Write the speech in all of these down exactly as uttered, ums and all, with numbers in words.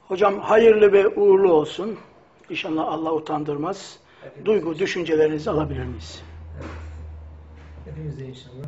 Hocam hayırlı ve uğurlu olsun. İnşallah Allah utandırmaz. Hepimiz Duygu, inşallah. düşüncelerinizi alabilir miyiz? Evet. Hepimiz de inşallah.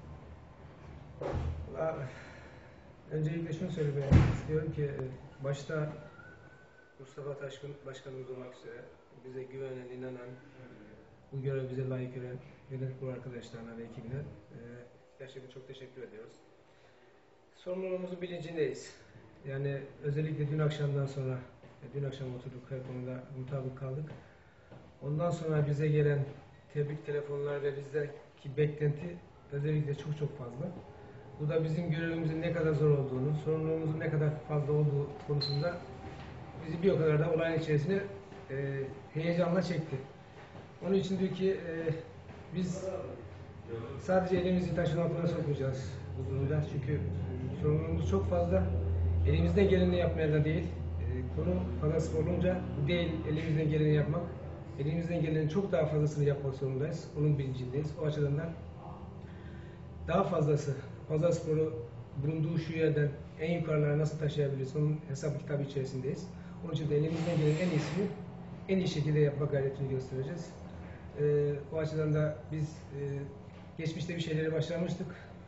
Valla, öncelikle şunu söylemek istiyorum ki başta Mustafa Taşkın Başkanımız olmak üzere bize güvenen, inanan, bu görevi bize layık gören yönetim kurulu arkadaşlarına ve ekibine e, gerçekten çok teşekkür ediyoruz. Sorumluluğumuzun bilincindeyiz. Yani özellikle dün akşamdan sonra, dün akşam oturduk her konuda mutabık kaldık. Ondan sonra bize gelen tebrik telefonlar ve bizdeki beklenti özellikle çok çok fazla. Bu da bizim görevimizin ne kadar zor olduğunu, sorumluluğumuzun ne kadar fazla olduğu konusunda bizi bir o kadar da olayın içerisine e, heyecanla çekti. Onun için diyor ki e, biz sadece elimizi taşın altına sokmayacağız bu durumda. Çünkü sorumluluğumuz çok fazla. Elimizden geleni yapmaya da değil. E, konu fazlası olunca değil elimizden geleni yapmak. Elimizden gelenin çok daha fazlasını yapmak zorundayız. Onun bilincindeyiz. O açıdan da daha fazlası, Pazarspor'u bulunduğu şu yerden en yukarılara nasıl taşıyabiliriz? Onun hesap kitabı içerisindeyiz. Onun için de elimizden gelen en iyisini en iyi şekilde yapma gayretini göstereceğiz. Ee, o açıdan da biz e, geçmişte bir şeyleri başlamıştık.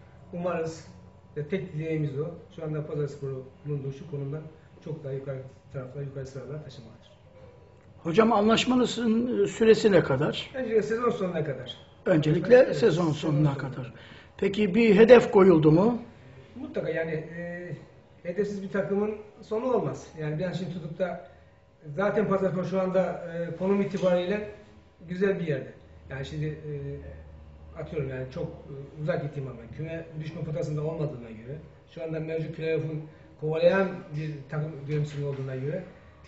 Umarız ve tek dileğimiz o. Şu anda Pazarspor'u bulunduğu şu konumdan çok daha yukarı taraflara, yukarı sıralara taşımaktır. Hocam anlaşmanızın süresi ne kadar? Öncelikle sezon sonuna kadar. Öncelikle Evet, sezon sezon sonuna sonuna kadar. Peki bir hedef koyuldu mu? Mutlaka yani e, hedefsiz bir takımın sonu olmaz. Yani ben şimdi tutup da zaten Pazarspor şu anda e, konum itibariyle güzel bir yerde. Yani şimdi e, atıyorum yani çok e, uzak gittiğim ama küme düşme potasında olmadığına göre şu anda mevcut playoff'un kovalayan bir takım görüntüsünün olduğuna göre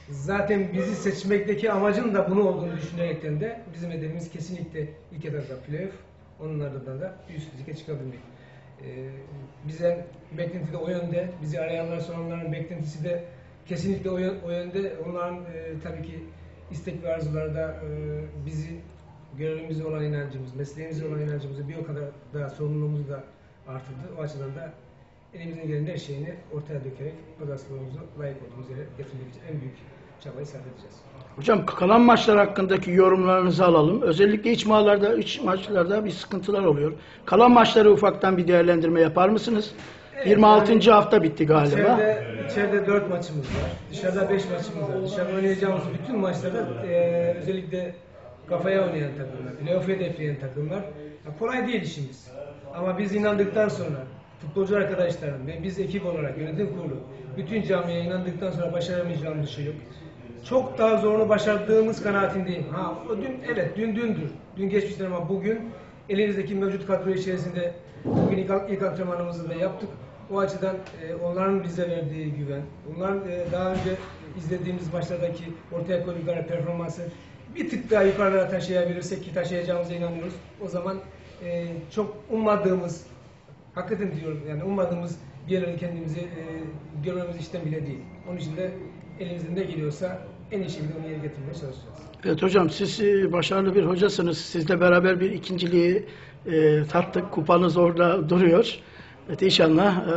zaten bizi seçmekteki amacın da bunu olduğunu düşünerekten de bizim hedefimiz kesinlikle ilk etapta playoff, onun ardından da üst lige çıkabilmek. Ee, bize beklenti de o yönde, bizi arayanlar soranların beklentisi de kesinlikle o, o yönde. Onların e, tabii ki istek ve arzuları da e, bizi görevimize olan inancımız, mesleğimize olan inancımızı bir o kadar daha sorumluluğumuzu da artırdı. O açıdan da elimizden gelen her şeyini ortaya dökerek Pazarspor'umuzu layık olduğumuz yere getirmek için en büyük çabayı sarf edeceğiz. Hocam kalan maçlar hakkındaki yorumlarınızı alalım. Özellikle iç maçlarda, iç maçlarda bir sıkıntılar oluyor. Kalan maçları ufaktan bir değerlendirme yapar mısınız? Evet, yirmi altıncı yani hafta bitti galiba. İçeride, içeride dört maçımız var. Dışarıda beş maçımız var. Dışarıda oynayacağımız bütün maçlarda e, özellikle kafaya oynayan takımlar, playoff hedefleyen takımlar. Ya kolay değil işimiz. Ama biz inandıktan sonra futbolcu arkadaşlarım ve biz ekip olarak yönetim kurulu bütün camiye inandıktan sonra başaramayacağımız bir şey yok. Çok daha zorunu başardığımız kanaatindeyim. Ha, o dün evet dün dündür. Dün geçmiştir ama bugün elimizdeki mevcut kadro içerisinde bugün ilk, ilk antrenmanımızı da yaptık. O açıdan e, onların bize verdiği güven, onların e, daha önce izlediğimiz maçlardaki ortaya koydukları performansı bir tık daha yukarılara taşıyabilirsek ki taşıyacağımıza inanıyoruz. O zaman e, çok ummadığımız, hakikaten diyorum yani ummadığımız bir yerlere kendimizi e, görmemiz işten bile değil. Onun için de elimizden ne geliyorsa en iyi şekilde onu yere getirmeye çalışacağız. Evet hocam, siz e, başarılı bir hocasınız. Sizle beraber bir ikinciliği e, tattık. Kupanız orada duruyor. Evet inşallah.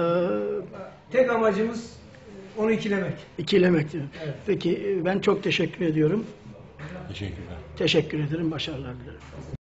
E, Tek amacımız onu ikilemek. ikilemek diyor. Evet. Peki ben çok teşekkür ediyorum. Teşekkürler. Teşekkür ederim. Başarılar dilerim.